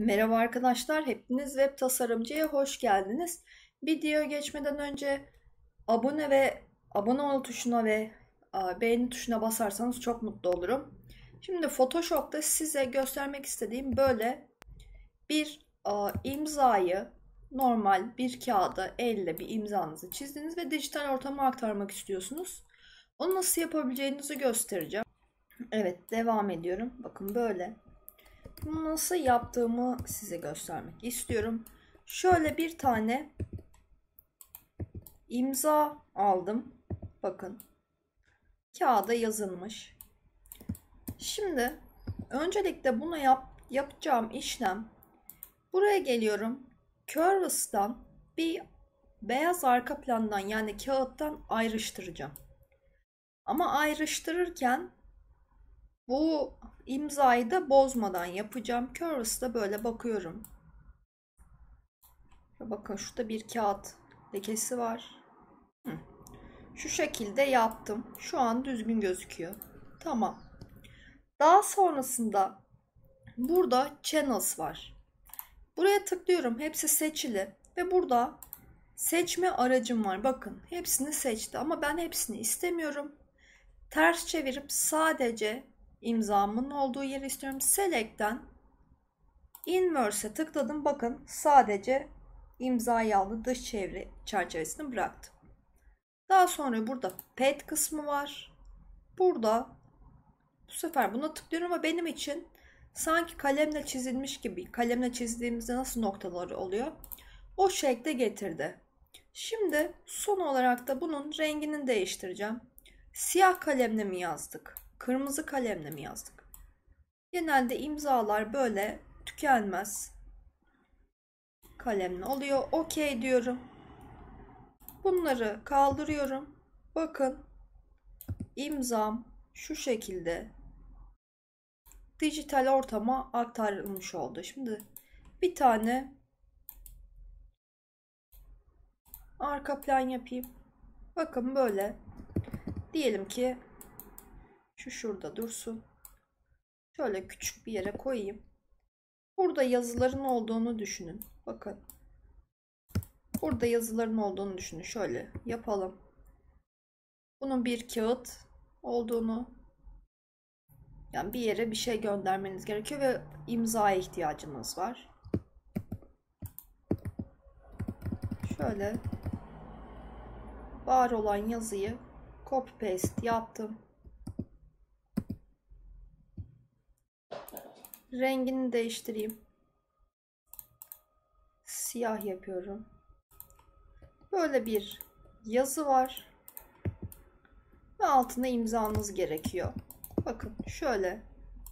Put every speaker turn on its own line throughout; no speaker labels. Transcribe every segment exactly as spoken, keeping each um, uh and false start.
Merhaba arkadaşlar, hepiniz web tasarımcıya hoş geldiniz. Videoya geçmeden önce abone ve abone ol tuşuna ve a, beğeni tuşuna basarsanız çok mutlu olurum. Şimdi Photoshop'ta size göstermek istediğim böyle bir a, imzayı normal bir kağıda elle bir imzanızı çizdiniz ve dijital ortama aktarmak istiyorsunuz. Onu nasıl yapabileceğinizi göstereceğim. Evet, devam ediyorum. Bakın böyle. Bunu nasıl yaptığımı size göstermek istiyorum. Şöyle bir tane imza aldım. Bakın. Kağıda yazılmış. Şimdi öncelikle bunu yap, yapacağım işlem. Buraya geliyorum. Canvas'tan bir beyaz arka plandan yani kağıttan ayrıştıracağım. Ama ayrıştırırken bu imzayı da bozmadan yapacağım. Canvas'ta böyle bakıyorum. Bakın şurada bir kağıt lekesi var. Hı. Şu şekilde yaptım. Şu an düzgün gözüküyor. Tamam. Daha sonrasında burada channels var. Buraya tıklıyorum. Hepsi seçili. Ve burada seçme aracım var. Bakın hepsini seçti. Ama ben hepsini istemiyorum. Ters çevirip sadece imzamın olduğu yeri istiyorum. Select'ten Inverse'e tıkladım. Bakın sadece imzayı aldı. Dış çevre çerçevesini bıraktım. Daha sonra burada pet kısmı var. Burada bu sefer buna tıklıyorum ama benim için sanki kalemle çizilmiş gibi, kalemle çizdiğimizde nasıl noktaları oluyor, o şekle getirdi. Şimdi son olarak da bunun rengini değiştireceğim. Siyah kalemle mi yazdık? Kırmızı kalemle mi yazdık? Genelde imzalar böyle tükenmez kalemle oluyor. OK diyorum. Bunları kaldırıyorum. Bakın imzam şu şekilde dijital ortama aktarılmış oldu. Şimdi bir tane arka plan yapayım. Bakın böyle. Diyelim ki şu şurada dursun. Şöyle küçük bir yere koyayım. Burada yazıların olduğunu düşünün. Bakın. Burada yazıların olduğunu düşünün. Şöyle yapalım. Bunun bir kağıt olduğunu, yani bir yere bir şey göndermeniz gerekiyor ve imzaya ihtiyacınız var. Şöyle var olan yazıyı copy paste yaptım. Rengini değiştireyim. Siyah yapıyorum. Böyle bir yazı var. Ve altına imzanız gerekiyor. Bakın şöyle.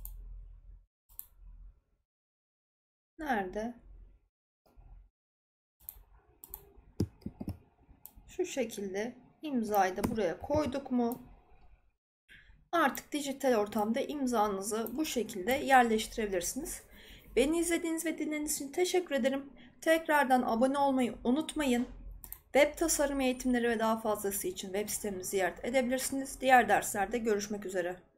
Nerede? Şu şekilde imzayı da buraya koyduk mu? Artık dijital ortamda imzanızı bu şekilde yerleştirebilirsiniz. Beni izlediğiniz ve dinlediğiniz için teşekkür ederim. Tekrardan abone olmayı unutmayın. Web tasarım eğitimleri ve daha fazlası için web sitemizi ziyaret edebilirsiniz. Diğer derslerde görüşmek üzere.